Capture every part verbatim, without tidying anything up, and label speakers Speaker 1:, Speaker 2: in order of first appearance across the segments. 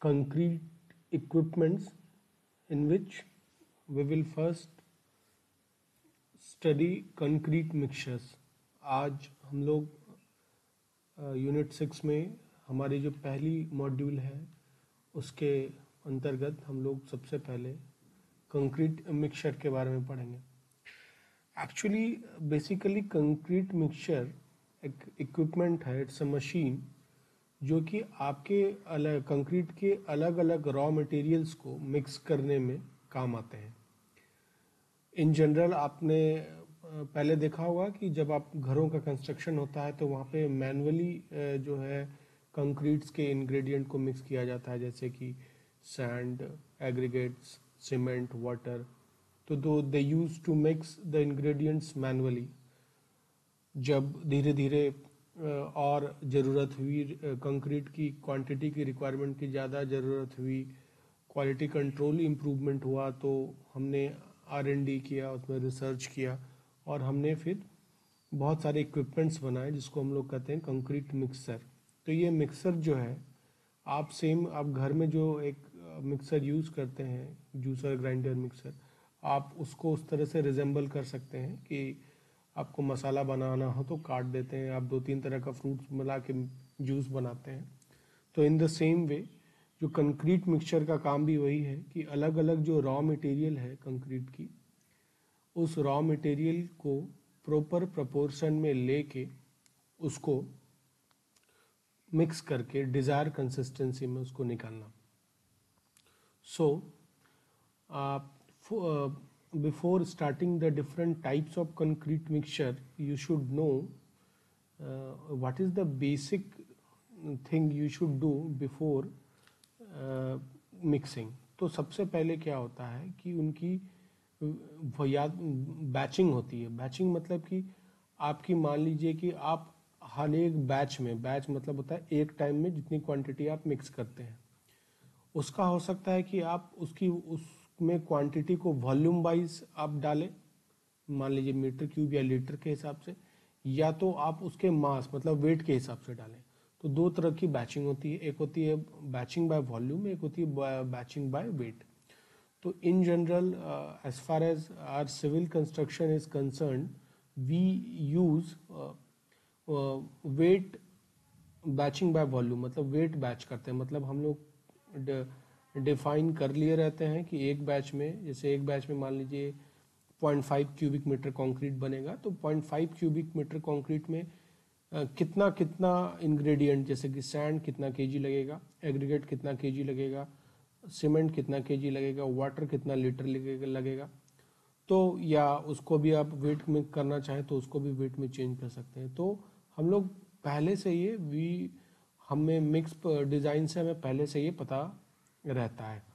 Speaker 1: concrete equipments, in which we will first study concrete mixtures. आज हम लोग unit six में हमारी जो पहली मॉड्यूल है उसके अंतर्गत हम लोग सबसे पहले कंक्रीट मिक्सचर के बारे में पढ़ेंगे. एक्चुअली बेसिकली कंक्रीट मिक्सचर एक इक्विपमेंट है, इट्स अ मशीन जो कि आपके अलग कंक्रीट के अलग अलग रॉ मटेरियल्स को मिक्स करने में काम आते हैं. इन जनरल आपने पहले देखा होगा कि जब आप घरों का कंस्ट्रक्शन होता है तो वहाँ पे मैनुअली जो है कंक्रीट्स के इंग्रेडिएंट को मिक्स किया जाता है, जैसे कि सैंड, एग्रीगेट्स, सीमेंट, वाटर. तो दो they use to mix the ingredients manually. जब धीरे धीरे और ज़रूरत हुई, कंक्रीट की क्वांटिटी की रिक्वायरमेंट की ज़्यादा ज़रूरत हुई, क्वालिटी कंट्रोल इम्प्रूवमेंट हुआ, तो हमने आर एन डी किया, उसमें रिसर्च किया और हमने फिर बहुत सारे इक्विपमेंट्स बनाए जिसको हम लोग कहते हैं कंक्रीट मिक्सर. तो ये मिक्सर जो है, आप सेम आप घर में जो एक मिक्सर यूज़ करते हैं, जूसर, ग्राइंडर, मिक्सर, आप उसको उस तरह से रिजेंबल कर सकते हैं कि आपको मसाला बनाना हो तो काट देते हैं, आप दो तीन तरह का फ्रूट्स मिला के जूस बनाते हैं. तो इन द सेम वे जो कंक्रीट मिक्सचर का काम भी वही है कि अलग अलग जो रॉ मटेरियल है कंक्रीट की, उस रॉ मटेरियल को प्रॉपर प्रोपोर्शन में लेके उसको मिक्स करके डिज़ायर कंसिस्टेंसी में उसको निकालना. So before starting the different types of concrete mixture you should know what is the basic thing you should do before mixing. तो सबसे पहले क्या होता है कि उनकी याद बैचिंग होती है. बैचिंग मतलब कि आपकी मान लीजिए कि आप हर एक बैच में, बैच मतलब होता है एक टाइम में जितनी क्वांटिटी आप मिक्स करते हैं, उसका हो सकता है कि आप उसकी उसमें क्वांटिटी को वॉल्यूम वाइज आप डालें, मान लीजिए मीटर क्यूब या लीटर के हिसाब से, या तो आप उसके मास मतलब वेट के हिसाब से डालें. तो दो तरह की बैचिंग होती है, एक होती है बैचिंग बाय वॉल्यूम, एक होती है बैचिंग बाय वेट. तो in general as far as our civil construction is concern, we use weight batching by volume, मतलब वेट बैच करते हैं. मतलब हम लोग डिफाइन कर लिए रहते हैं कि एक बैच में, जैसे एक बैच में मान लीजिए point five cubic metre concrete बनेगा, तो point five cubic metre concrete में uh, कितना कितना इंग्रेडिएंट, जैसे कि सैंड कितना केजी लगेगा, एग्रीगेट कितना केजी लगेगा, सीमेंट कितना केजी लगेगा, वाटर कितना लीटर लगेगा. तो या उसको भी आप वेट में करना चाहें तो उसको भी वेट में चेंज कर सकते हैं. तो हम लोग पहले से ये वी हमें मिक्स डिज़ाइन से हमें पहले से ये पता रहता है.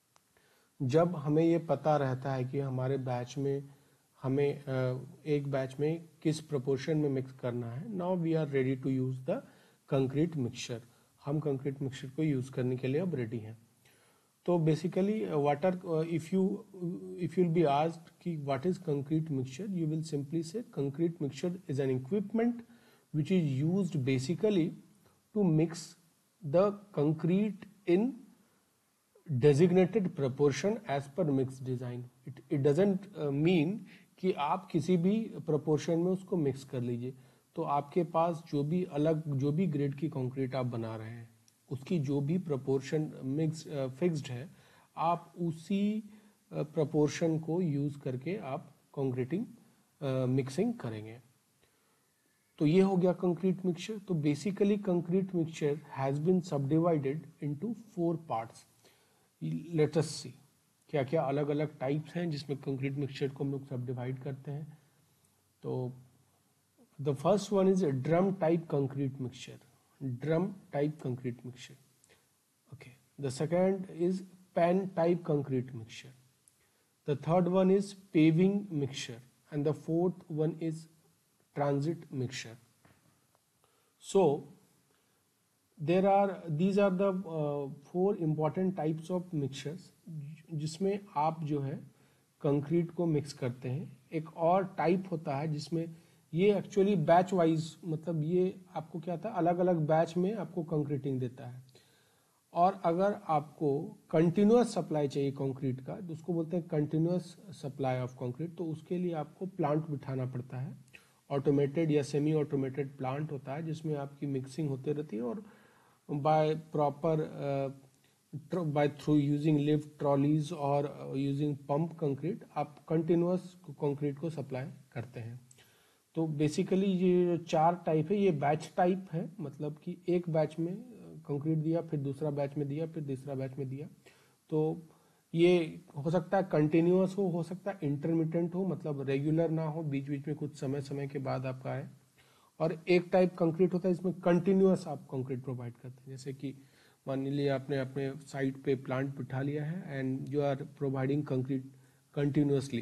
Speaker 1: जब हमें ये पता रहता है कि हमारे बैच में हमें एक बैच में किस प्रोपोर्शन में मिक्स करना है, now we are ready to use the concrete mixture. हम कंक्रीट मिक्सचर को यूज़ करने के लिए अब रेडी हैं. तो basically water, if you if you'll be asked कि what is concrete mixture, you will simply say concrete mixture is an equipment which is used basically to mix the concrete in designated proportion as per mix design. It it doesn't uh, mean कि आप किसी भी proportion में उसको mix कर लीजिए. तो आपके पास जो भी अलग जो भी ग्रेड की कंक्रीट आप बना रहे हैं, उसकी जो भी प्रोपोर्शन मिक्स फिक्स्ड है, आप उसी प्रोपोर्शन को यूज़ करके आप कंक्रीटिंग मिक्सिंग करेंगे. तो ये हो गया कंक्रीट मिक्सचर. तो basically concrete mixture has been subdivided into four parts. Let us see क्या क्या अलग अलग टाइप्स हैं जिसमें कंक्रीट मिक्सचर को हम लोग सबडिवाइड करते हैं. तो the first one is drum type concrete mixture. drum type concrete mixture. Okay, the second is pan type concrete mixture. The third one is paving mixture, and the fourth one is transit mixture. So there are these are the uh, four important types of mixtures जिसमें आप जो है concrete को mix करते हैं. एक और type होता है जिसमें ये एक्चुअली बैच वाइज, मतलब ये आपको क्या था, अलग अलग बैच में आपको कंक्रीटिंग देता है. और अगर आपको कंटिन्यूस सप्लाई चाहिए कंक्रीट का, तो उसको बोलते हैं कंटिन्यूस सप्लाई ऑफ कंक्रीट, तो उसके लिए आपको प्लांट बिठाना पड़ता है। ऑटोमेटेड या सेमी ऑटोमेटेड प्लांट होता है जिसमें आपकी मिक्सिंग होती रहती है, और by proper by through using lift trolleys और यूजिंग पंप कंक्रीट आप कंटिन्यूस कंक्रीट को सप्लाई करते हैं। तो बेसिकली ये जो चार टाइप है ये बैच टाइप है, मतलब कि एक बैच में कंक्रीट दिया, फिर दूसरा बैच में दिया, फिर तीसरा बैच में दिया। तो ये हो सकता है कंटिन्यूअस हो हो सकता है इंटरमिटेंट हो, मतलब रेगुलर ना हो, बीच बीच में कुछ समय समय के बाद आपका आए। और एक टाइप कंक्रीट होता है इसमें कंटिन्यूअस आप कंक्रीट प्रोवाइड करते हैं, जैसे कि मान लीजिए आपने अपने साइट पे प्लांट बिठा लिया है and you are providing concrete continuously,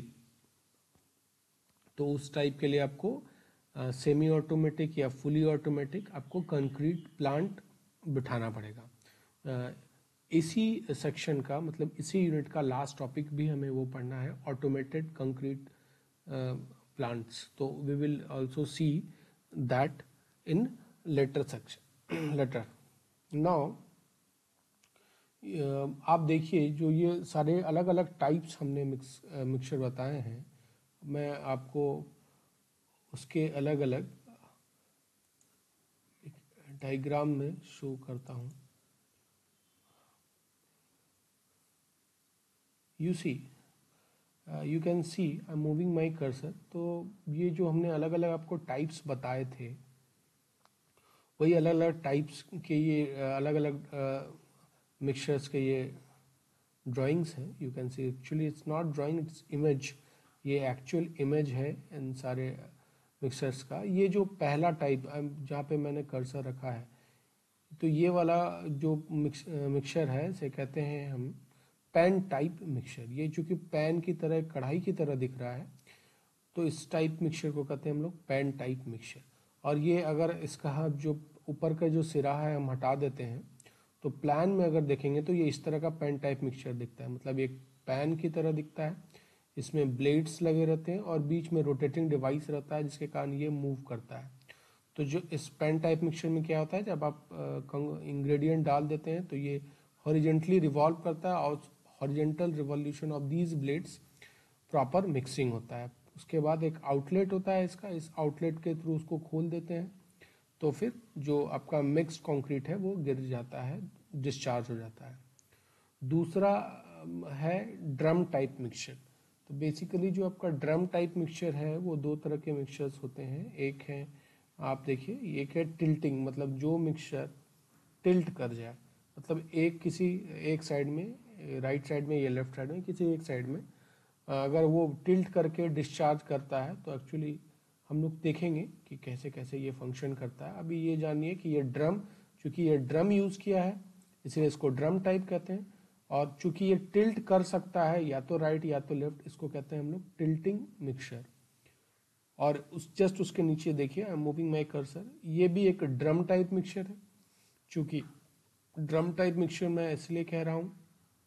Speaker 1: तो उस टाइप के लिए आपको सेमी ऑटोमेटिक या फुली ऑटोमेटिक आपको कंक्रीट प्लांट बिठाना पड़ेगा। uh, इसी सेक्शन का मतलब इसी यूनिट का लास्ट टॉपिक भी हमें वो पढ़ना है, ऑटोमेटेड कंक्रीट प्लांट्स। तो we will also see that in later section later. Now आप देखिए जो ये सारे अलग अलग टाइप्स हमने मिक्स मिक्सचर बताए हैं, मैं आपको उसके अलग अलग डायग्राम में शो करता हूँ। You see you can see I am moving my cursor. तो ये जो हमने अलग अलग आपको टाइप्स बताए थे, वही अलग अलग टाइप्स के ये अलग अलग मिक्सचर्स के ये ड्राइंग्स हैं। You can see actually it's not drawing, it's image, ये एक्चुअल इमेज है इन सारे मिक्सचर्स का। ये जो पहला टाइप जहाँ पे मैंने कर्सर रखा है, तो ये वाला जो मिक्स मिक्सचर है इसे कहते हैं हम पैन टाइप मिक्सचर। ये चूँकि पैन की तरह कढ़ाई की तरह दिख रहा है, तो इस टाइप मिक्सचर को कहते हैं हम लोग पैन टाइप मिक्सचर। और ये अगर इसका जो ऊपर का जो सिरा है हम हटा देते हैं, तो प्लान में अगर देखेंगे तो ये इस तरह का पैन टाइप मिक्सचर दिखता है, मतलब एक पैन की तरह दिखता है। इसमें ब्लेड्स लगे रहते हैं और बीच में रोटेटिंग डिवाइस रहता है जिसके कारण ये मूव करता है। तो जो इस पैन टाइप मिक्सचर में क्या होता है, जब आप इंग्रेडिएंट डाल देते हैं तो ये हॉरिजेंटली रिवॉल्व करता है और horizontal revolution of these blades proper mixing होता है। उसके बाद एक आउटलेट होता है इसका, इस आउटलेट के थ्रू उसको खोल देते हैं, तो फिर जो आपका मिक्स्ड कंक्रीट है वो गिर जाता है, डिस्चार्ज हो जाता है। दूसरा है ड्रम टाइप मिक्सचर। तो बेसिकली जो आपका ड्रम टाइप मिक्सचर है वो दो तरह के मिक्सचर्स होते हैं। एक है आप देखिए, एक है टिल्टिंग, मतलब जो मिक्सचर टिल्ट कर जाए, मतलब एक किसी एक साइड में, राइट साइड में या लेफ्ट साइड में, किसी एक साइड में अगर वो टिल्ट करके डिस्चार्ज करता है, तो एक्चुअली हम लोग देखेंगे कि कैसे कैसे ये फंक्शन करता है। अभी ये जानिए कि ये ड्रम, चूँकि ये ड्रम यूज़ किया है इसलिए इसको ड्रम टाइप कहते हैं, और चूँकि ये टिल्ट कर सकता है या तो राइट या तो लेफ्ट, इसको कहते हैं हम लोग टिल्टिंग मिक्सचर। और उस जस्ट उसके नीचे देखिए, I am moving my cursor, ये भी एक ड्रम टाइप मिक्सचर है। चूँकि ड्रम टाइप मिक्सचर मैं इसलिए कह रहा हूँ,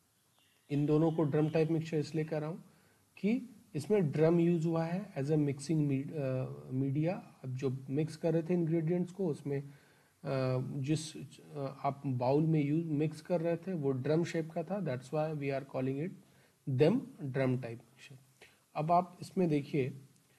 Speaker 1: इन दोनों को ड्रम टाइप मिक्सचर इसलिए कह रहा हूँ कि इसमें ड्रम यूज हुआ है एज अ मिक्सिंग मीडिया। अब जो मिक्स कर रहे थे इंग्रेडिएंट्स को, उसमें uh, जिस uh, आप बाउल में यूज मिक्स कर रहे थे वो ड्रम शेप का था, that's why we are calling it them drum type mixture. अब आप इसमें देखिए,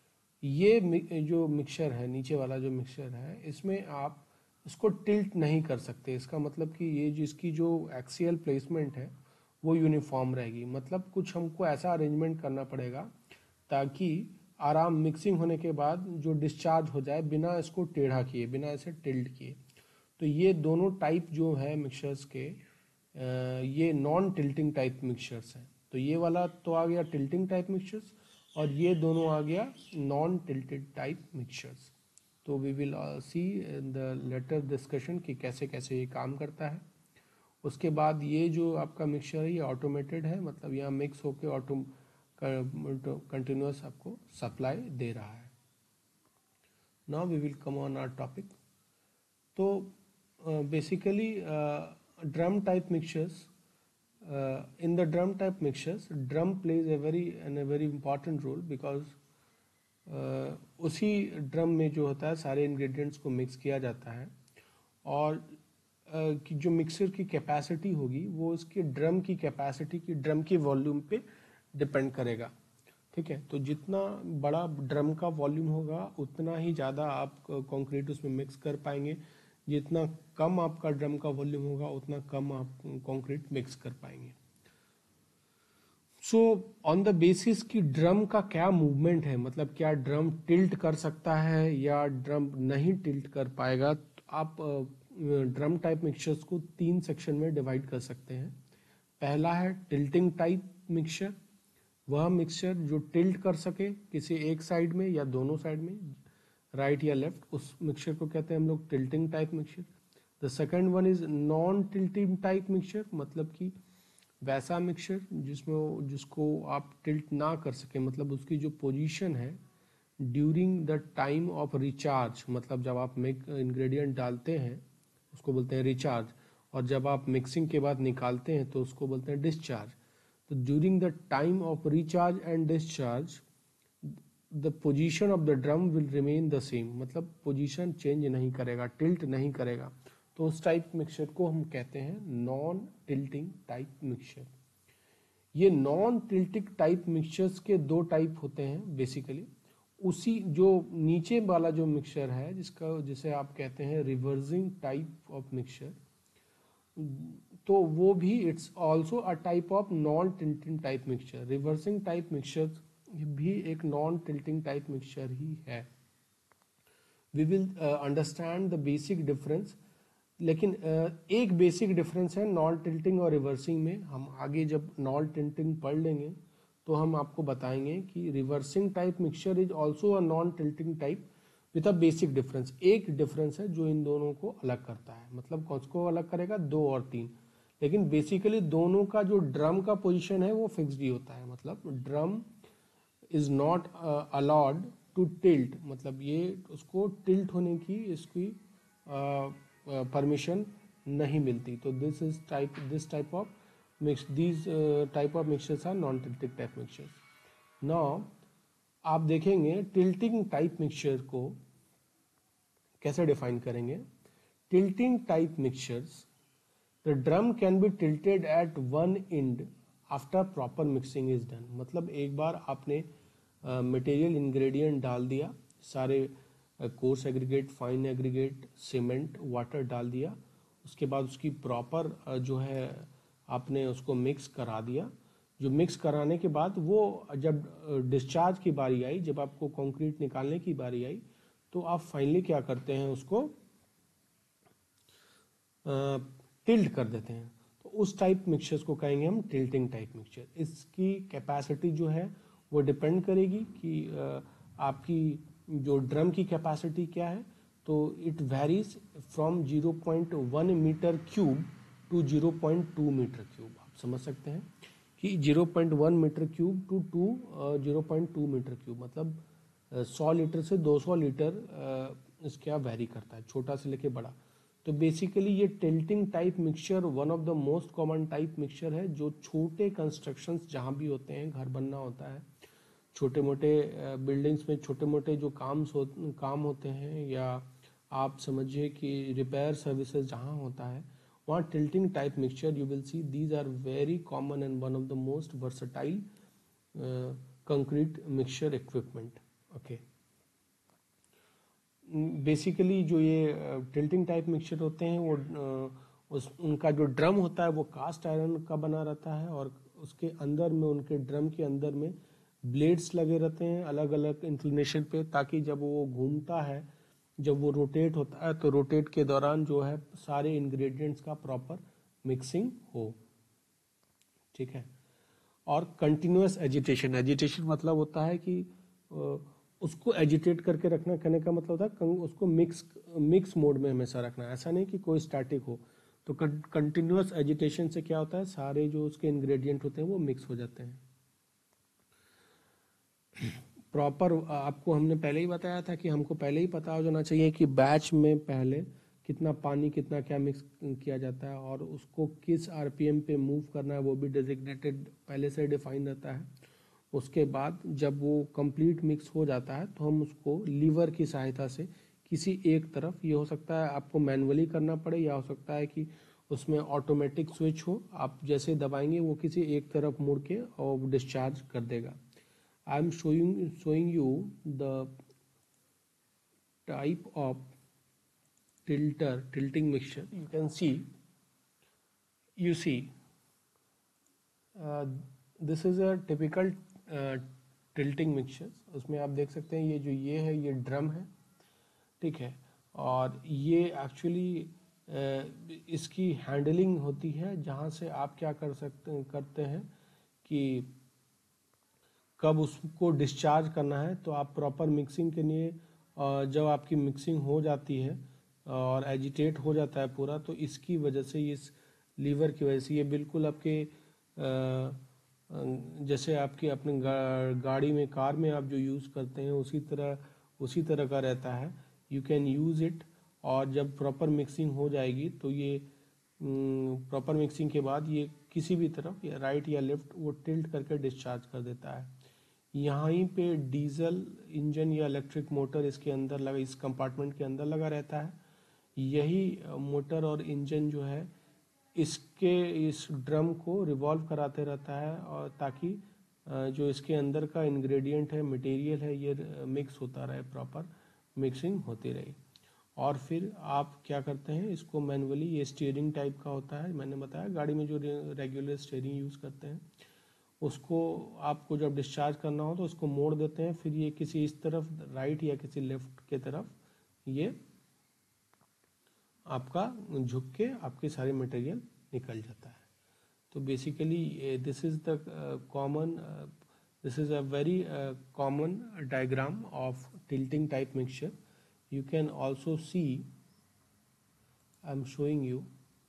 Speaker 1: ये जो मिक्सचर है, नीचे वाला जो मिक्सचर है, इसमें आप इसको टिल्ट नहीं कर सकते। इसका मतलब कि ये जिसकी जो एक्सियल प्लेसमेंट है वो यूनिफॉर्म रहेगी, मतलब कुछ हमको ऐसा अरेंजमेंट करना पड़ेगा ताकि आराम मिक्सिंग होने के बाद जो डिस्चार्ज हो जाए बिना इसको टेढ़ा किए, बिना इसे टिल्ट किए। तो ये दोनों टाइप जो है मिक्सचर्स के, ये नॉन टिल्टिंग टाइप मिक्सचर्स हैं। तो ये वाला तो आ गया टिल्टिंग टाइप मिक्सचर्स, और ये दोनों आ गया नॉन टिल्टेड टाइप मिक्सचर्स। तो we will see in the later discussion कि कैसे कैसे ये काम करता है। उसके बाद ये जो आपका मिक्सचर है ये ऑटोमेटेड है, मतलब यहाँ मिक्स होकर ऑटो कंटिन्यूस आपको सप्लाई दे रहा है। Now we will come on our topic. तो basically drum type mixtures, Uh, in the drum type mixtures, drum plays a very and a very important role because uh, उसी drum में जो होता है सारे इंग्रेडिएंट्स को मिक्स किया जाता है, और कि जो मिक्सर की कैपेसिटी होगी वो उसके ड्रम की कैपेसिटी की ड्रम के वॉल्यूम पे डिपेंड करेगा। ठीक है, तो जितना बड़ा ड्रम का वॉल्यूम होगा उतना ही ज़्यादा आप कंक्रीट उसमें मिक्स कर पाएंगे, जितना कम आपका ड्रम का वॉल्यूम होगा उतना कम आप कंक्रीट मिक्स कर पाएंगे। सो ऑन द बेसिस कि ड्रम का क्या मूवमेंट है, मतलब क्या ड्रम टिल्ट कर सकता है या ड्रम नहीं टिल्ट कर पाएगा, तो आप ड्रम टाइप मिक्सचर्स को तीन सेक्शन में डिवाइड कर सकते हैं। पहला है टिल्टिंग टाइप मिक्सचर, वह मिक्सचर जो टिल्ट कर सके किसी एक साइड में या दोनों साइड में, राइट या लेफ्ट, उस मिक्सचर को कहते हैं हम लोग tilting type mixture. The second one is non tilting type mixture, मतलब कि वैसा मिक्सचर जिसमें जिसको आप टिल्ट ना कर सके, मतलब उसकी जो पोजीशन है during the time of recharge, मतलब जब आप मिक इंग्रेडिएंट डालते हैं उसको बोलते हैं रिचार्ज, और जब आप मिक्सिंग के बाद निकालते हैं तो उसको बोलते हैं डिस्चार्ज। तो during the time of recharge and discharge the position of the drum will remain the same, मतलब पोजीशन चेंज नहीं करेगा, टिल्ट नहीं करेगा, तो उस टाइप मिक्सचर को हम कहते हैं नॉन टिल्टिंग टाइप मिक्सचर। ये नॉन टिल्टिंग टाइप मिक्सचर्स के दो टाइप होते हैं बेसिकली। उसी जो नीचे वाला जो मिक्सचर है जिसका जिसे आप कहते हैं रिवर्सिंग टाइप ऑफ मिक्सचर, तो वो भी it's also a type of non tilting type mixture. Reversing type mixture भी एक नॉन टिल्टिंग टाइप मिक्सचर ही है। We will understand the basic difference, लेकिन uh, एक बेसिक डिफरेंस है नॉन टिल्टिंग और रिवर्सिंग में। हम आगे जब नॉन टिल्टिंग पढ़ लेंगे तो हम आपको बताएंगे कि reversing type mixture is also a non tilting type with a basic difference. एक डिफरेंस है जो इन दोनों को अलग करता है, मतलब कौन को अलग करेगा, दो और तीन, लेकिन बेसिकली दोनों का जो ड्रम का पोजीशन है वो फिक्स्ड ही होता है। मतलब drum is not allowed to tilt, मतलब ये उसको टिल्ट होने की इसकी परमिशन uh, नहीं मिलती। तो this is type this type of mix these type of mixtures are non tilting type mixtures. Now आप देखेंगे टिल्टिंग टाइप मिक्सचर को कैसे डिफाइन करेंगे। Tilting type mixtures, the drum can be tilted at one end after proper mixing is done, मतलब एक बार आपने material uh, ingredient डाल दिया, सारे coarse aggregate, fine aggregate, cement, water डाल दिया, उसके बाद उसकी प्रॉपर uh, जो है आपने उसको मिक्स करा दिया। जो मिक्स कराने के बाद वो जब डिस्चार्ज की बारी आई, जब आपको कंक्रीट निकालने की बारी आई, तो आप फाइनली क्या करते हैं, उसको टिल्ट कर देते हैं। तो उस टाइप मिक्सचर्स को कहेंगे हम टिल्टिंग टाइप मिक्सचर। इसकी कैपेसिटी जो है वो डिपेंड करेगी कि आपकी जो ड्रम की कैपेसिटी क्या है। तो it varies from zero point one metre cube to zero point two metre cube. आप समझ सकते हैं कि zero point one metre cube to to zero point two metre cube, मतलब सौ लीटर से दो सौ लीटर इसका वेरी करता है, छोटा से लेके बड़ा। तो बेसिकली ये tilting type mixture one of the most common type mixture है, जो छोटे कंस्ट्रक्शंस जहाँ भी होते हैं, घर बनना होता है, छोटे मोटे बिल्डिंग्स में छोटे मोटे जो काम हो, काम होते हैं, या आप समझिए कि रिपेयर सर्विसेज जहाँ होता है, वहाँ tilting type mixture you will see these are very common and one of the most versatile concrete mixture equipment. Okay, basically जो ये टिल्टिंग टाइप मिक्सचर होते हैं वो uh, उस उनका जो ड्रम होता है वो कास्ट आयरन का बना रहता है, और उसके अंदर में, उनके ड्रम के अंदर में ब्लेड्स लगे रहते हैं अलग अलग इंक्लिनेशन पे, ताकि जब वो घूमता है, जब वो रोटेट होता है, तो रोटेट के दौरान जो है सारे इंग्रेडिएंट्स का प्रॉपर मिक्सिंग हो। ठीक है, और कंटिन्यूअस एजिटेशन, एजिटेशन मतलब होता है कि उसको एजिटेट करके रखना, कहने का मतलब होता है उसको मिक्स मिक्स मोड में हमेशा रखना, ऐसा नहीं कि कोई स्टैटिक हो। तो कंटिन्यूअस एजिटेशन से क्या होता है, सारे जो उसके इंग्रेडिएंट होते हैं वो मिक्स हो जाते हैं प्रॉपर। आपको हमने पहले ही बताया था कि हमको पहले ही पता हो जाना चाहिए कि बैच में पहले कितना पानी, कितना क्या मिक्स किया जाता है, और उसको किस आरपीएम पे मूव करना है वो भी डेजिग्नेटेड पहले से डिफाइन रहता है। उसके बाद जब वो कंप्लीट मिक्स हो जाता है तो हम उसको लीवर की सहायता से किसी एक तरफ। ये हो सकता है आपको मैनुअली करना पड़े या हो सकता है कि उसमें ऑटोमेटिक स्विच हो, आप जैसे दबाएंगे वो किसी एक तरफ मुड़ के और डिस्चार्ज कर देगा। I am showing showing you the type of tilter tilting mixture. You can see you see uh, this is a typical uh, tilting mixture. उसमें आप देख सकते हैं ये जो ये है ये ड्रम है, ठीक है, और ये एक्चुअली इसकी हैंडलिंग होती है जहाँ से आप क्या कर सकते करते हैं कि कब उसको डिस्चार्ज करना है। तो आप प्रॉपर मिक्सिंग के लिए अ, जब आपकी मिक्सिंग हो जाती है और एजिटेट हो जाता है पूरा, तो इसकी वजह से इस लीवर की वजह से ये बिल्कुल आपके अ, जैसे आपके अपने गा, गाड़ी में कार में आप जो यूज़ करते हैं उसी तरह उसी तरह का रहता है। यू कैन यूज़ इट, और जब प्रॉपर मिक्सिंग हो जाएगी तो ये प्रॉपर मिक्सिंग के बाद ये किसी भी तरफ या राइट या लेफ्ट वो टिल्ट करके डिस्चार्ज कर देता है। यहीं पे डीजल इंजन या इलेक्ट्रिक मोटर इसके अंदर लगा, इस कंपार्टमेंट के अंदर लगा रहता है। यही मोटर और इंजन जो है इसके इस ड्रम को रिवॉल्व कराते रहता है, और ताकि जो इसके अंदर का इंग्रेडिएंट है, मटेरियल है, ये मिक्स होता रहे, प्रॉपर मिक्सिंग होती रही। और फिर आप क्या करते हैं इसको मैनुअली, ये स्टीयरिंग टाइप का होता है, मैंने बताया गाड़ी में जो रेगुलर स्टीयरिंग यूज़ करते हैं उसको आपको जब डिस्चार्ज करना हो तो उसको मोड़ देते हैं, फिर ये किसी इस तरफ राइट या किसी लेफ्ट के तरफ ये आपका झुक के आपके सारे मटेरियल निकल जाता है। तो basically this is the common this is a very common diagram of tilting type mixture. You can also see, I am showing you,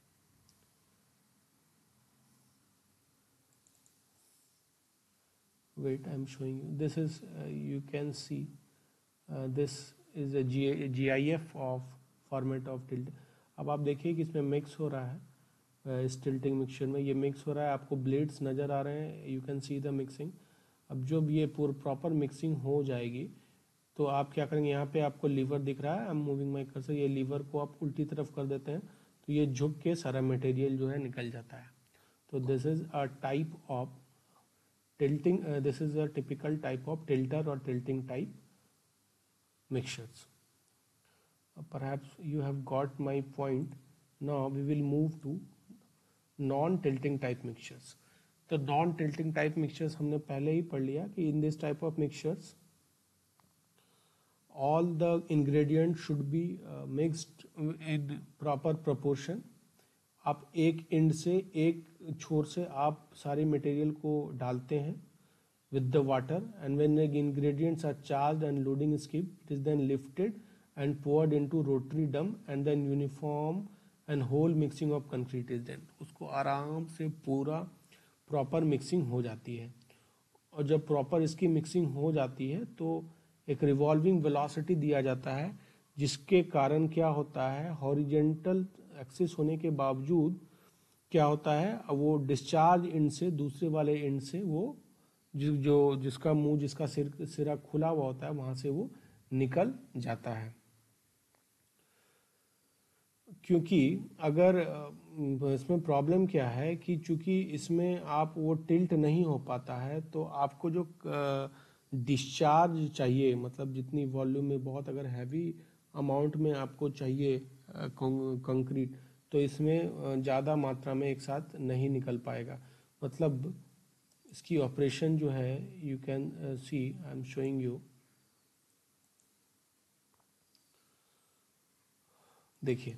Speaker 1: wait, I'm showing you, this is uh, you can see uh, this is a G I F of format of tilt। अब आप देखिए कि इसमें mix हो रहा है, इस tilting mixture में ये मिक्स हो रहा है, आपको ब्लेड्स नज़र आ रहे हैं, you can see the mixing. अब जब ये पूरा प्रॉपर मिक्सिंग हो जाएगी तो आप क्या करेंगे, यहाँ पे आपको लीवर दिख रहा है, I am moving my cursor, ये लीवर को आप उल्टी तरफ कर देते हैं तो ये झुक के सारा मटेरियल जो है निकल जाता है। तो this is a type of tilting, uh, this is a typical type of tilter or tilting type mixtures. Uh, perhaps you have got my point. Now we will move to non-tilting type mixtures. तो non-tilting type mixtures हमने पहले ही पढ़ लिया कि in this type of mixtures all the ingredients should be uh, mixed in proper proportion. आप एक and से एक छोर से आप सारे मटेरियल को डालते हैं with the water, and when the ingredients are charged and loading skip, it is then lifted and poured into rotary drum, and then uniform and whole mixing of concrete is done। उसको आराम से पूरा proper mixing हो जाती है, और जब proper इसकी मिक्सिंग हो जाती है तो एक रिवॉल्विंग वेलोसिटी दिया जाता है, जिसके कारण क्या होता है, हॉरिजेंटल एक्सिस होने के बावजूद क्या होता है, वो डिस्चार्ज एंड से दूसरे वाले एंड से वो जो जो जिसका मुंह जिसका सिर सिरा खुला हुआ होता है वहां से वो निकल जाता है। क्योंकि अगर इसमें प्रॉब्लम क्या है कि चूंकि इसमें आप वो टिल्ट नहीं हो पाता है, तो आपको जो डिस्चार्ज चाहिए, मतलब जितनी वॉल्यूम में बहुत अगर हैवी अमाउंट में आपको चाहिए कंक्रीट, तो इसमें ज़्यादा मात्रा में एक साथ नहीं निकल पाएगा। मतलब इसकी ऑपरेशन जो है, you can see, I am showing you, देखिए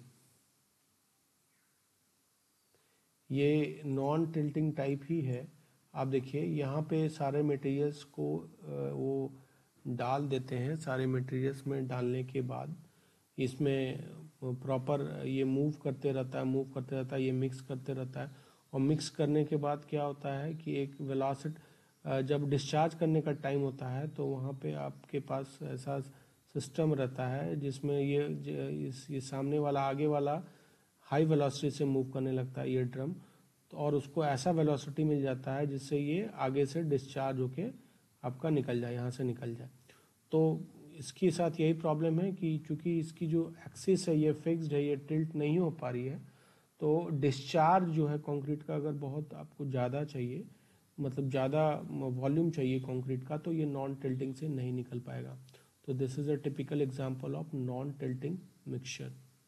Speaker 1: ये नॉन टिल्टिंग टाइप ही है। आप देखिए यहाँ पे सारे मटेरियल्स को वो डाल देते हैं, सारे मटेरियल्स में डालने के बाद इसमें प्रॉपर ये मूव करते रहता है मूव करते रहता है ये मिक्स करते रहता है, और मिक्स करने के बाद क्या होता है कि एक वेलोसिटी जब डिस्चार्ज करने का टाइम होता है तो वहाँ पे आपके पास ऐसा सिस्टम रहता है जिसमें ये इस ये सामने वाला आगे वाला हाई वेलोसिटी से मूव करने लगता है ये ड्रम, तो और उसको ऐसा वेलोसिटी मिल जाता है जिससे ये आगे से डिस्चार्ज होके आपका निकल जाए, यहाँ से निकल जाए। तो इसके साथ यही प्रॉब्लम है कि चूंकि इसकी जो एक्सिस है ये फिक्स्ड है, ये टिल्ट नहीं हो पा रही है, तो डिस्चार्ज जो है कंक्रीट का अगर बहुत आपको ज़्यादा चाहिए, मतलब ज़्यादा वॉल्यूम चाहिए कंक्रीट का, तो ये नॉन टिल्टिंग से नहीं निकल पाएगा। तो this is a typical example of non tilting mixture.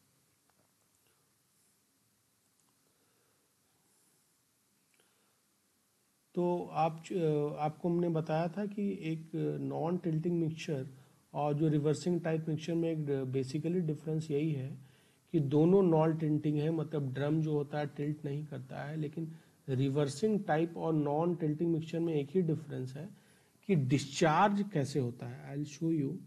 Speaker 1: तो आप आपको हमने बताया था कि एक नॉन टिल्टिंग मिक्सचर और जो रिवर्सिंग टाइप मिक्सचर में एक बेसिकली डिफरेंस यही है कि दोनों नॉन टिल्टिंग है, मतलब ड्रम जो होता है टिल्ट नहीं करता है। लेकिन रिवर्सिंग टाइप और नॉन टिल्टिंग मिक्सचर में एक ही डिफरेंस है कि डिस्चार्ज कैसे होता है। I will show you.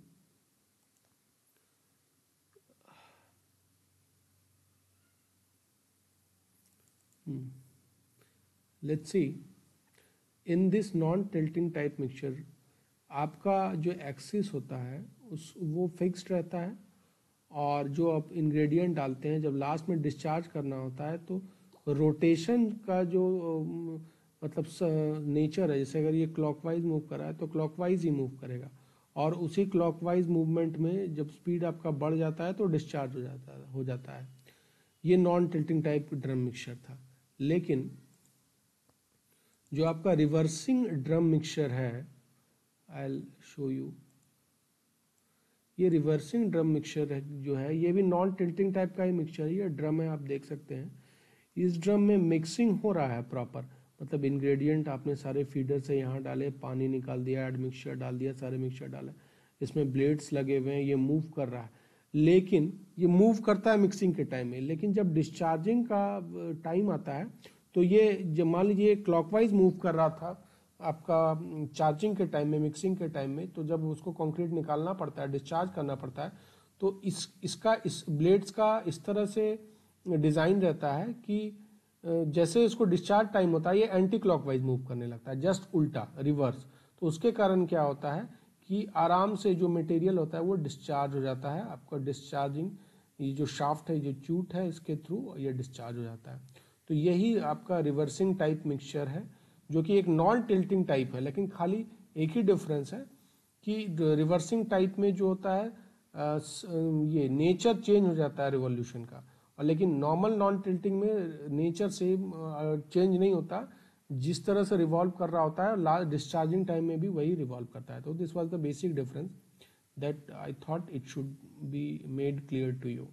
Speaker 1: Let's see, in this non tilting type mixture आपका जो एक्सिस होता है उस वो फिक्स्ड रहता है, और जो आप इंग्रेडिएंट डालते हैं जब लास्ट में डिस्चार्ज करना होता है तो रोटेशन का जो अम, मतलब नेचर है, जैसे अगर ये क्लॉकवाइज मूव कर रहा है तो क्लॉकवाइज ही मूव करेगा, और उसी क्लॉकवाइज मूवमेंट में जब स्पीड आपका बढ़ जाता है तो डिस्चार्ज हो जाता है हो जाता है ये non tilting type drum mixture था। लेकिन जो आपका रिवर्सिंग ड्रम मिक्सचर है, आई विल शो यू, ये रिवर्सिंग ड्रम मिक्सचर जो है ये भी नॉन टिल्टिंग टाइप का ही मिक्सचर है। ये ड्रम है, आप देख सकते हैं। इस ड्रम में मिक्सिंग हो रहा है प्रॉपर, मतलब इंग्रेडिएंट आपने सारे फीडर से यहाँ डाले, पानी निकाल दिया, एड मिक्सचर डाल दिया, सारे मिक्सचर डाले, इसमें ब्लेड्स लगे हुए हैं, ये मूव कर रहा है। लेकिन ये मूव करता है मिक्सिंग के टाइम में, लेकिन जब डिस्चार्जिंग का टाइम आता है तो ये जब मान लीजिए क्लॉकवाइज मूव कर रहा था आपका चार्जिंग के टाइम में, मिक्सिंग के टाइम में, तो जब उसको कंक्रीट निकालना पड़ता है, डिस्चार्ज करना पड़ता है, तो इस इसका इस ब्लेड्स का इस तरह से डिज़ाइन रहता है कि जैसे इसको डिस्चार्ज टाइम होता है ये एंटी क्लॉकवाइज मूव करने लगता है, जस्ट उल्टा, रिवर्स। तो उसके कारण क्या होता है कि आराम से जो मटेरियल होता है वो डिस्चार्ज हो जाता है आपका। डिस्चार्जिंग ये जो शाफ्ट है, जो चूट है, इसके थ्रू ये डिस्चार्ज हो जाता है। तो यही आपका रिवर्सिंग टाइप मिक्सचर है, जो कि एक नॉन टिल्टिंग टाइप है। लेकिन खाली एक ही डिफरेंस है कि रिवर्सिंग टाइप में जो होता है ये नेचर चेंज हो जाता है रिवॉल्यूशन का, और लेकिन नॉर्मल नॉन टिल्टिंग में नेचर से चेंज नहीं होता, जिस तरह से रिवॉल्व कर रहा होता है लास्ट डिस्चार्जिंग टाइम में भी वही रिवॉल्व करता है। तो this was the basic difference that I thought it should be made clear to you.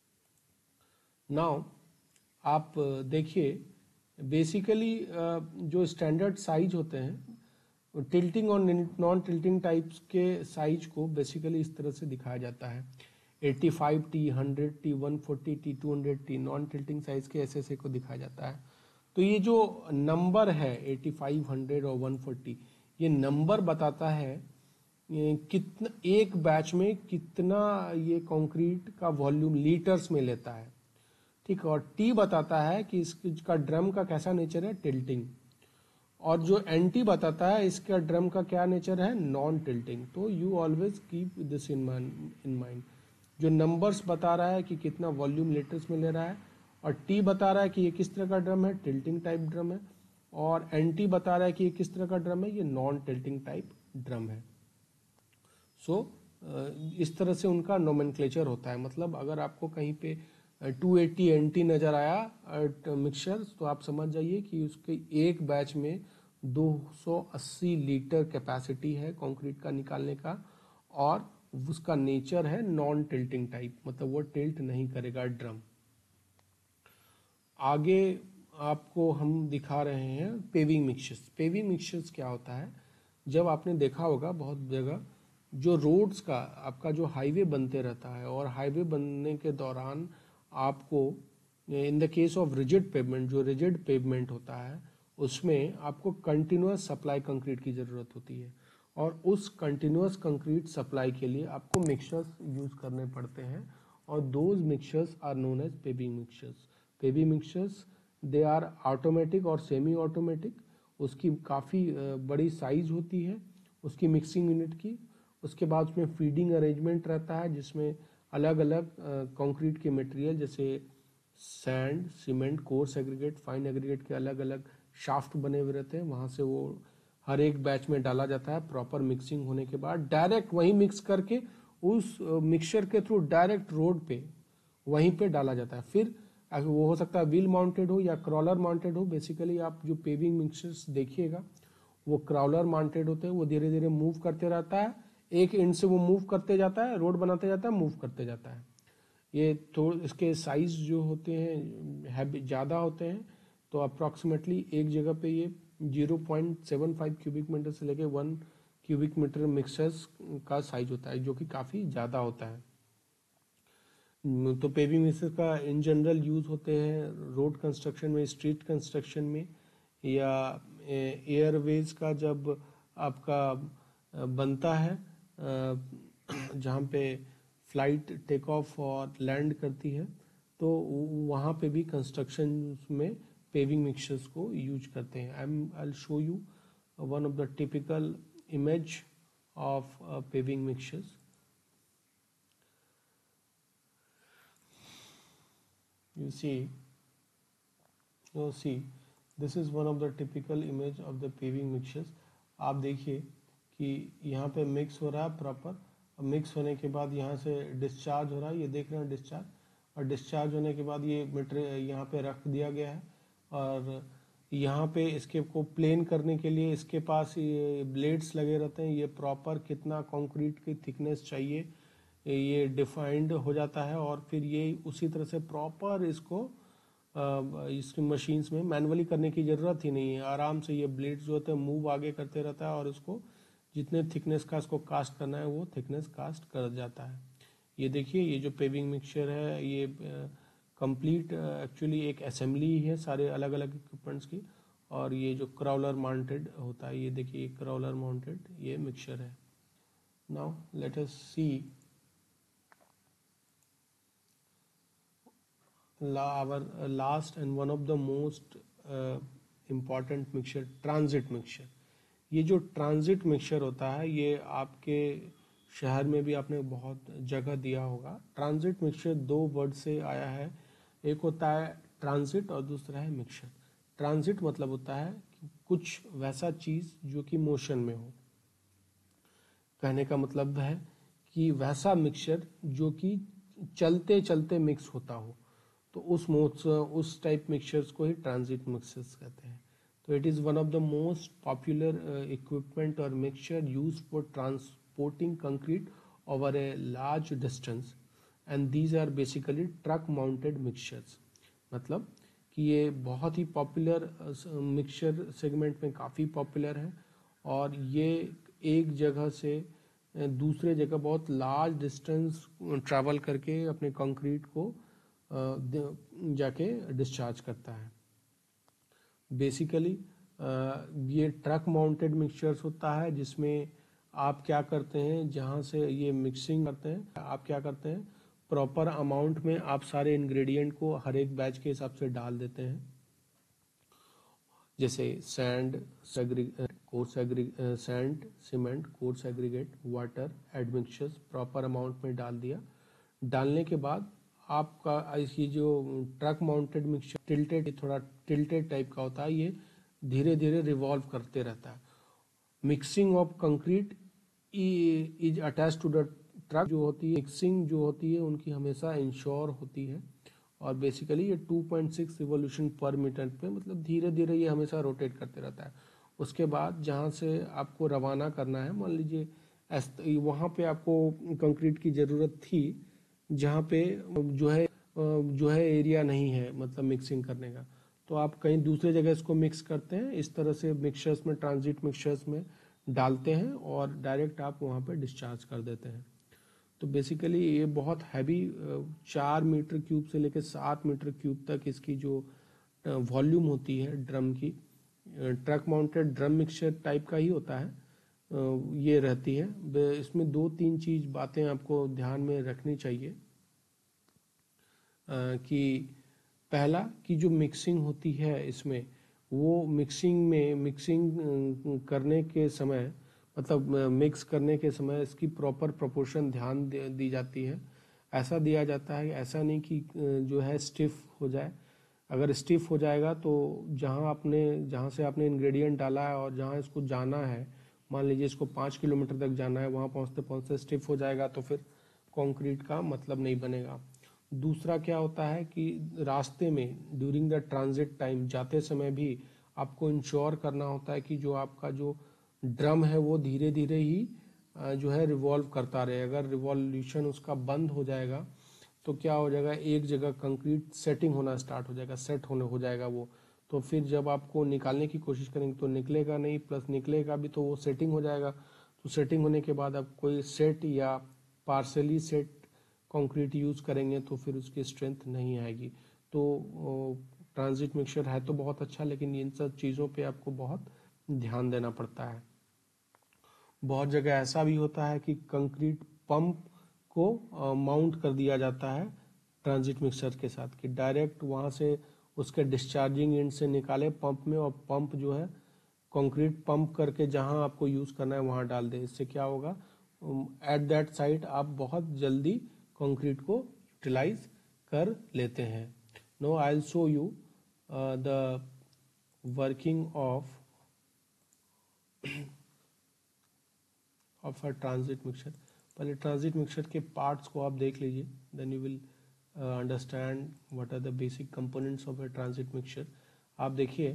Speaker 1: Now आप देखिए, बेसिकली जो स्टैंडर्ड साइज होते हैं टिल्टिंग और नॉन टिल्टिंग टाइप्स के साइज को बेसिकली इस तरह से दिखाया जाता है। पचासी T, hundred T, one forty T, two hundred T non tilting size के ऐसे ऐसे को दिखाया जाता है। तो ये जो नंबर है पचासी, हंड्रेड और वन फोर्टी, ये नंबर बताता है कितना एक बैच में कितना ये कंक्रीट का वॉल्यूम लीटर्स में लेता है, ठीक है। और टी बताता है कि इसका ड्रम का कैसा नेचर है, टिल्टिंग। और जो एंटी बताता है इसका ड्रम का क्या नेचर है, नॉन टिल्टिंग। तो you always keep this in in mind. जो नंबर्स बता रहा है कि कितना वॉल्यूम लीटर्स में ले रहा है, और टी बता रहा है कि ये किस तरह का ड्रम है, टिल्टिंग टाइप ड्रम है, और एंटी बता रहा है कि ये किस तरह का ड्रम है, ये नॉन टिल्टिंग टाइप ड्रम है। सो so, इस तरह से उनका नोमेनक्लेचर होता है। मतलब अगर आपको कहीं पे टू एटी एंटी नज़र आया मिक्सचर, तो आप समझ जाइए कि उसके एक बैच में दो सौ अस्सी लीटर कैपेसिटी है कंक्रीट का निकालने का, और उसका नेचर है नॉन टिल्टिंग टाइप, मतलब वो टिल्ट नहीं करेगा ड्रम। आगे आपको हम दिखा रहे हैं पेविंग मिक्सचर्स। पेविंग मिक्सचर्स क्या होता है, जब आपने देखा होगा बहुत जगह जो रोड्स का आपका जो हाईवे बनते रहता है, और हाईवे बनने के दौरान आपको in the case of rigid pavement, जो रिजिड पेवमेंट होता है उसमें आपको कंटिन्यूस सप्लाई कंक्रीट की ज़रूरत होती है, और उस कंटिन्यूस कंक्रीट सप्लाई के लिए आपको मिक्सचर्स यूज़ करने पड़ते हैं, और those mixtures are known as paving mixtures. Paving mixtures they are automatic और सेमी ऑटोमेटिक। उसकी काफ़ी बड़ी साइज होती है उसकी मिक्सिंग यूनिट की। उसके बाद उसमें फीडिंग अरेंजमेंट रहता है, जिसमें अलग अलग कंक्रीट के मटेरियल जैसे sand, cement, coarse aggregate, fine aggregate के अलग अलग शाफ्ट बने हुए रहते हैं, वहाँ से वो हर एक बैच में डाला जाता है। प्रॉपर मिक्सिंग होने के बाद डायरेक्ट वहीं मिक्स करके उस मिक्सचर के थ्रू डायरेक्ट रोड पे वहीं पे डाला जाता है। फिर वो हो सकता है व्हील माउंटेड हो या क्रॉलर माउंटेड हो। बेसिकली आप जो पेविंग मिक्सचर्स देखिएगा वो क्रॉलर माउंटेड होते हैं, वो धीरे धीरे मूव करते रहता है, एक एंड से वो मूव करते जाता है, रोड बनाते जाता है, मूव करते जाता है। ये तो इसके साइज जो होते हैं है ज़्यादा होते हैं, तो अप्रॉक्सीमेटली एक जगह पे ये zero point seven five cubic metre से लेके वन क्यूबिक मीटर मिक्सर्स का साइज होता है, जो कि काफ़ी ज़्यादा होता है। तो पेविंग मिक्सर्स का इन जनरल यूज़ होते हैं रोड कंस्ट्रक्शन में, स्ट्रीट कंस्ट्रक्शन में, या एयरवेज का जब आपका बनता है जहाँ पे फ्लाइट टेक ऑफ और लैंड करती है, तो वहाँ पे भी कंस्ट्रक्शन में पेविंग मिक्सचर्स को यूज करते हैं। I am I will show you one of the typical image of paving mixtures. You see, you see, this is one of the typical image of the paving mixtures. आप देखिए कि यहाँ पे mix हो रहा है प्रॉपर, मिक्स होने के बाद यहाँ से डिस्चार्ज हो रहा है, ये देख रहे हैं डिस्चार्ज, और डिस्चार्ज होने के बाद ये मटेरियल यहाँ पे रख दिया गया है, और यहाँ पे इसके को प्लेन करने के लिए इसके पास ये ब्लेड्स लगे रहते हैं। ये प्रॉपर कितना कंक्रीट की थिकनेस चाहिए ये डिफाइंड हो जाता है, और फिर ये उसी तरह से प्रॉपर इसको इसकी मशीन्स में मैनुअली करने की ज़रूरत ही नहीं है। आराम से ये ब्लेड्स जो होते हैं मूव आगे करते रहता है, और इसको जितने थिकनेस का इसको कास्ट करना है वो थिकनेस कास्ट कर जाता है। ये देखिए, ये जो पेविंग मिक्सचर है ये कंप्लीट एक्चुअली एक असेंबली ही है सारे अलग अलग इक्विपमेंट्स की, और ये जो क्राउलर माउंटेड होता है, ये देखिए क्राउलर माउंटेड ये मिक्सचर है। Now let us see our last and one of the most uh, important mixture, transit mixture. ये जो ट्रांजिट मिक्सचर होता है ये आपके शहर में भी आपने बहुत जगह दिया होगा। ट्रांजिट मिक्सचर दो वर्ड से आया है, एक होता है ट्रांजिट और दूसरा है मिक्सचर। ट्रांजिट मतलब होता है कि कुछ वैसा चीज जो कि मोशन में हो, कहने का मतलब है कि वैसा मिक्सचर जो कि चलते चलते मिक्स होता हो, तो उस उस टाइप मिक्सचर्स को ही ट्रांजिट मिक्सचर्स कहते हैं। तो it is one of the most popular equipment और mixture use for transporting concrete over a large distance, and these are basically truck mounted mixtures. मतलब कि ये बहुत ही पॉपुलर मिक्सचर सेगमेंट में काफ़ी पॉपुलर है, और ये एक जगह से दूसरे जगह बहुत लार्ज डिस्टेंस ट्रैवल करके अपने कंक्रीट को जाके डिस्चार्ज करता है। बेसिकली ये ट्रक माउंटेड मिक्सचर्स होता है, जिसमें आप क्या करते हैं, जहाँ से ये मिक्सिंग करते हैं, आप क्या करते हैं प्रॉपर अमाउंट में आप सारे इंग्रेडिएंट को हर एक बैच के हिसाब से डाल देते हैं। जैसे sand, coarse aggregate, sand, cement, coarse aggregate, water, admixtures proper amount में डाल दिया। डालने के बाद आपका ये जो ट्रक माउंटेड मिक्सचर टिल्टेड, थोड़ा टिल्टेड टाइप का होता है, ये धीरे धीरे रिवॉल्व करते रहता है। Mixing of concrete is attach to the truck जो होती है, मिक्सिंग जो होती है उनकी हमेशा इंश्योर होती है, और बेसिकली ये two point six revolution per metre पे, मतलब धीरे धीरे ये हमेशा रोटेट करते रहता है। उसके बाद जहाँ से आपको रवाना करना है, मान लीजिए वहाँ पे आपको कंक्रीट की ज़रूरत थी जहाँ पे जो है जो है एरिया नहीं है मतलब मिक्सिंग करने का, तो आप कहीं दूसरे जगह इसको मिक्स करते हैं। इस तरह से मिक्सचर्स में, ट्रांजिट मिक्सचर्स में डालते हैं और डायरेक्ट आप वहाँ पे डिस्चार्ज कर देते हैं। तो बेसिकली ये बहुत हैवी, चार मीटर क्यूब से लेकर सात मीटर क्यूब तक इसकी जो वॉल्यूम होती है ड्रम की, truck mounted drum mixture type का ही होता है, ये रहती है। इसमें दो तीन चीज बातें आपको ध्यान में रखनी चाहिए कि पहला कि जो मिक्सिंग होती है इसमें, वो मिक्सिंग में मिक्सिंग करने के समय, मतलब मिक्स करने के समय इसकी प्रॉपर प्रोपोर्शन ध्यान दी जाती है। ऐसा दिया जाता है, ऐसा नहीं कि जो है स्टिफ हो जाए। अगर स्टिफ हो जाएगा तो जहाँ आपने जहाँ से आपने इंग्रेडिएंट डाला है और जहाँ इसको जाना है, मान लीजिए इसको पाँच किलोमीटर तक जाना है, वहाँ पहुँचते पहुँचते स्टिफ हो जाएगा तो फिर कंक्रीट का मतलब नहीं बनेगा। दूसरा क्या होता है कि रास्ते में ड्यूरिंग द ट्रांजिट टाइम, जाते समय भी आपको इंश्योर करना होता है कि जो आपका जो ड्रम है वो धीरे धीरे ही जो है रिवॉल्व करता रहे। अगर रिवॉल्यूशन उसका बंद हो जाएगा तो क्या हो जाएगा, एक जगह कंक्रीट सेटिंग होना स्टार्ट हो जाएगा, सेट होने हो जाएगा वो। तो फिर जब आपको निकालने की कोशिश करेंगे तो निकलेगा नहीं, प्लस निकलेगा भी तो वो सेटिंग हो जाएगा। तो सेटिंग होने के बाद आप कोई सेट या पार्सली सेट कंक्रीट यूज़ करेंगे तो फिर उसकी स्ट्रेंथ नहीं आएगी। तो ट्रांजिट मिक्सचर है तो बहुत अच्छा, लेकिन इन सब चीज़ों पे आपको बहुत ध्यान देना पड़ता है। बहुत जगह ऐसा भी होता है कि कंक्रीट पंप को माउंट कर दिया जाता है ट्रांजिट मिक्सर के साथ, कि डायरेक्ट वहाँ से उसके डिस्चार्जिंग एंड से निकाले पंप में, और पंप जो है कंक्रीट पंप करके जहाँ आपको यूज़ करना है वहाँ डाल दे। इससे क्या होगा, एट दैट साइट आप बहुत जल्दी कंक्रीट को यूटिलाइज कर लेते हैं। No I will show you the working of of a transit mixer. पहले ट्रांजिट मिक्सर के पार्ट्स को आप देख लीजिए, then you will understand what are the basic components of a transit mixer. आप देखिए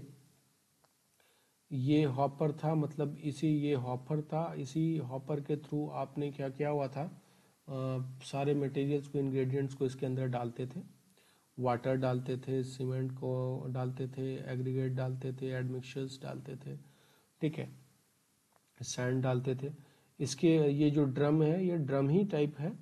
Speaker 1: ये हॉपर था, मतलब इसी ये हॉपर था, इसी हॉपर के थ्रू आपने क्या किया हुआ था, uh, सारे मटेरियल्स को, इंग्रेडिएंट्स को इसके अंदर डालते थे। वाटर डालते थे, सीमेंट को डालते थे, एग्रीगेट डालते थे, एडमिक्सचर्स डालते थे, ठीक है, सैंड डालते थे। इसके ये जो ड्रम है ये ड्रम ही टाइप है,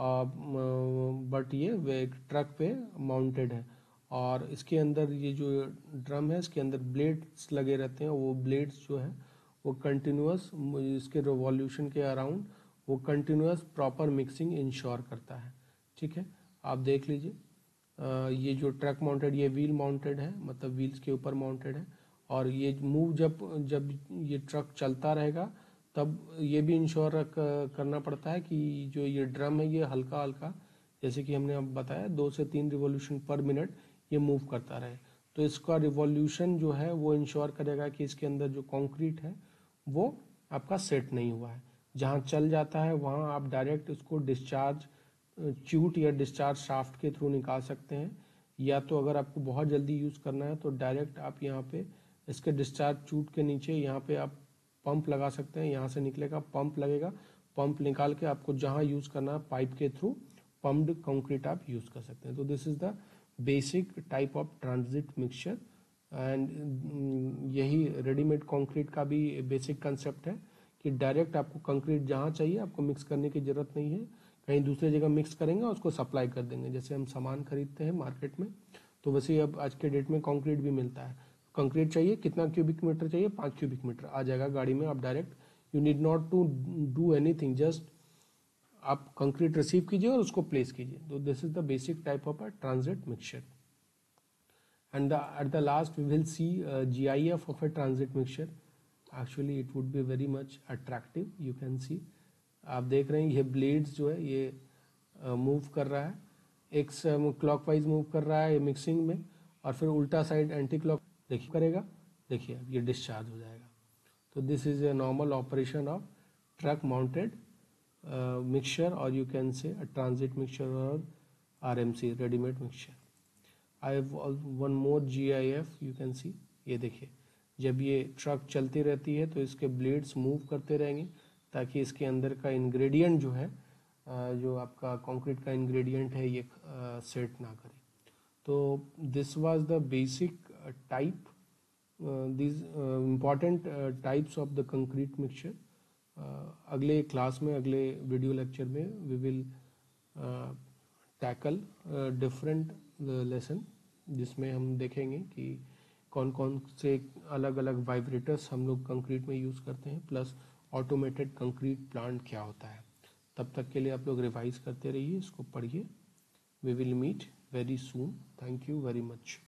Speaker 1: बट ये एक ट्रक पे माउंटेड है, और इसके अंदर ये जो ड्रम है इसके अंदर ब्लेड्स लगे रहते हैं। वो ब्लेड्स जो है वो कंटिन्यूअस इसके रिवॉल्यूशन के अराउंड वो कंटिन्यूअस प्रॉपर मिक्सिंग इंश्योर करता है, ठीक है। आप देख लीजिए ये जो ट्रक माउंटेड, ये व्हील माउंटेड है, मतलब व्हील्स के ऊपर माउंटेड है, और ये मूव जब जब ये ट्रक चलता रहेगा तब ये भी इंश्योर करना पड़ता है कि जो ये ड्रम है ये हल्का हल्का, जैसे कि हमने अब बताया, दो से तीन रिवॉल्यूशन पर मिनट ये मूव करता रहे। तो इसका रिवॉल्यूशन जो है वो इंश्योर करेगा कि इसके अंदर जो कंक्रीट है वो आपका सेट नहीं हुआ है। जहाँ चल जाता है वहाँ आप डायरेक्ट इसको डिस्चार्ज च्यूट या डिस्चार्ज शाफ्ट के थ्रू निकाल सकते हैं, या तो अगर आपको बहुत जल्दी यूज़ करना है तो डायरेक्ट आप यहाँ पे इसके डिस्चार्ज चूट के नीचे यहाँ पे आप पंप लगा सकते हैं। यहाँ से निकलेगा, पंप लगेगा, पंप निकाल के आपको जहाँ यूज़ करना है पाइप के थ्रू पम्प्ड कंक्रीट आप यूज़ कर सकते हैं। तो this is the basic type of transit mixture, and यही रेडीमेड कंक्रीट का भी बेसिक कंसेप्ट है कि डायरेक्ट आपको कंक्रीट जहाँ चाहिए आपको मिक्स करने की ज़रूरत नहीं है, कहीं दूसरी जगह मिक्स करेंगे उसको सप्लाई कर देंगे। जैसे हम सामान खरीदते हैं मार्केट में, तो वैसे ही अब आज के डेट में कंक्रीट भी मिलता है। कंक्रीट चाहिए, कितना क्यूबिक मीटर चाहिए, पाँच क्यूबिक मीटर आ जाएगा गाड़ी में, आप direct, you need not to do anything, just आप कंक्रीट रिसीव कीजिए और उसको प्लेस कीजिए। तो this is the basic type of a transit mixture, and at the last we will see G I F of a transit mixture. Actually it would be very much attractive, you can see, आप देख रहे हैं ये blades जो है ये move uh, कर रहा है, एक क्लॉकवाइज मूव कर रहा है मिक्सिंग में, और फिर उल्टा साइड एंटी क्लॉक देखिए करेगा, देखिए अब ये डिस्चार्ज हो जाएगा। तो this is a normal operation of truck mounted mixture, और you can say a transit mixture और R M C readymade mixture. I have one more G I F, you can see, ये देखिए जब ये truck चलती रहती है तो इसके ब्लेड्स मूव करते रहेंगे ताकि इसके अंदर का इंग्रेडिएंट जो है, जो आपका कंक्रीट का इंग्रेडिएंट है, ये सेट ना करे। तो this was the basic type, these uh, important uh, types of the concrete mixture. uh, अगले क्लास में, अगले वीडियो लेक्चर में we will tackle different lesson, जिसमें हम देखेंगे कि कौन कौन से अलग अलग वाइब्रेटर्स हम लोग कंक्रीट में यूज़ करते हैं, प्लस ऑटोमेटेड कंक्रीट प्लांट क्या होता है। तब तक के लिए आप लोग रिवाइज करते रहिए, इसको पढ़िए। We will meet very soon, thank you very much.